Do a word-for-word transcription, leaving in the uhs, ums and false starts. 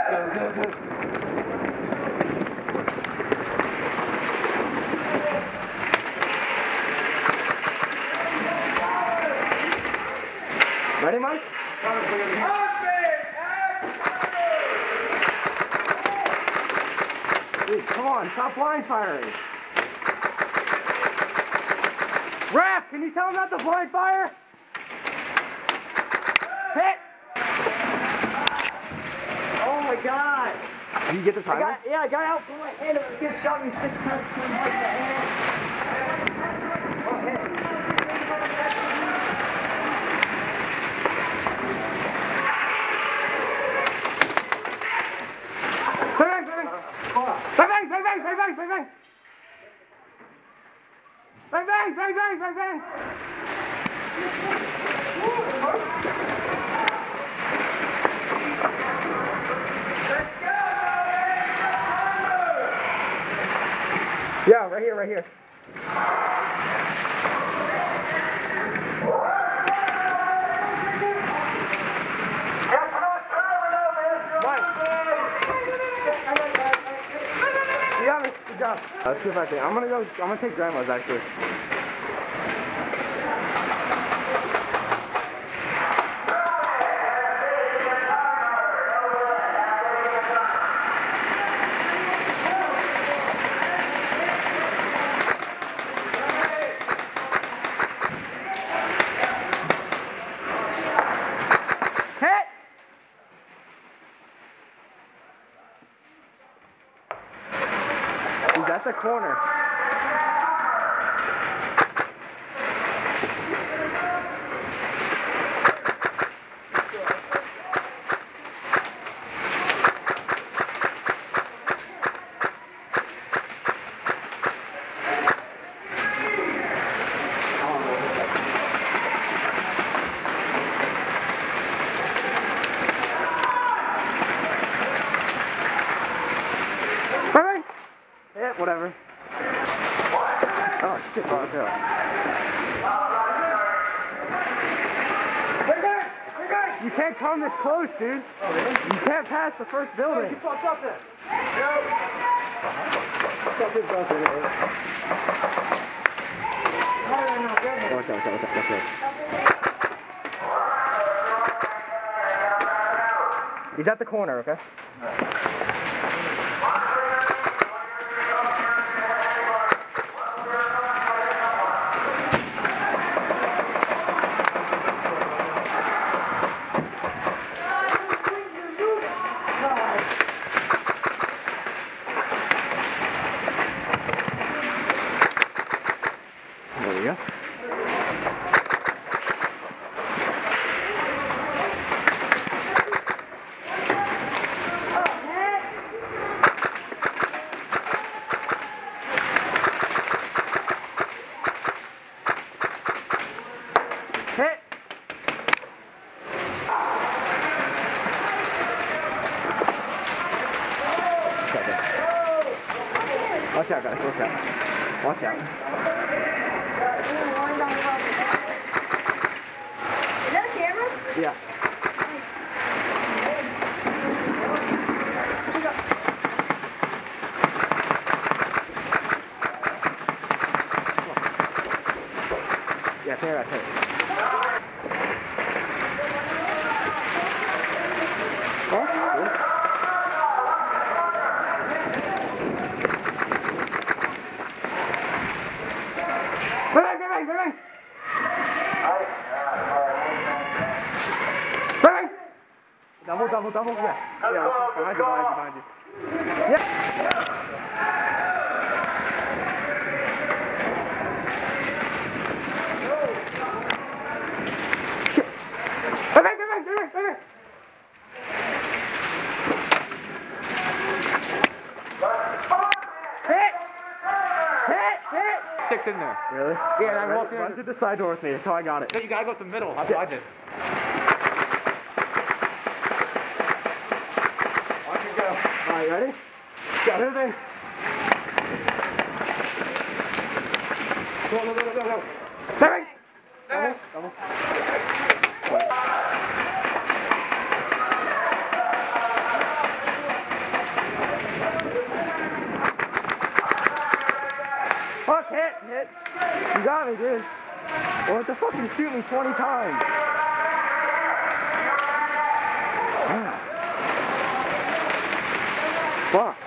Go, go, go. Ready, Mike? Dude, come on, stop blind firing. Ref, can you tell him not to blind fire? Hit! Oh my God! Did you get the timer? I got, yeah, I got out from my hand. It just shot me six times to the hand. Oh, hit. Bang, bang, bang, bang, bang, bang, bang, bang, bang. Bang, bang, bang, bang, bang, bang. Yeah, right here, right here. You got me. Good job. Let's get back in. I'm gonna go. I'm gonna take grandma's actually. He's at the corner. Yeah, whatever. Oh shit, oh, okay. You can't come this close, dude. Oh, really? You can't pass the first building. You fucked up then. Watch out, watch out, watch out, watch out. He's at the corner, okay? There we go. Hit! Watch out, guys. Watch out. Watch out. Is that a camera? Yeah. Yeah, take it out, take it. Oh, cool. Bang, bang, bang, bang, bang. Bang! Double, double, double, yeah. Yeah, behind you, behind you, behind you. Yeah. Shit. Bang, bang, bang, bang, bang, bang. Hit! Hit! Hit! Six in there. Really? Yeah, I run, walked in. run through the side door with me until I got it. No, you gotta go up the middle. That's what I did. Watch it go. Alright, ready? Go, moving. Go, go, go, go, go. Bang! Double, double. got me, dude. Well, have to fucking shoot me twenty times. Fuck.